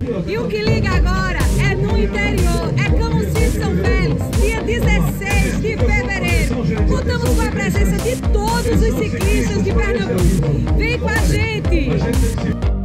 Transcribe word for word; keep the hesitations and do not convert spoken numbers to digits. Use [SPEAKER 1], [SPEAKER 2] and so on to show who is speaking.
[SPEAKER 1] E o que liga agora é no interior, é Camocim São Félix, dia dezesseis de fevereiro. Contamos com a presença de todos os ciclistas de Pernambuco. Vem com a gente!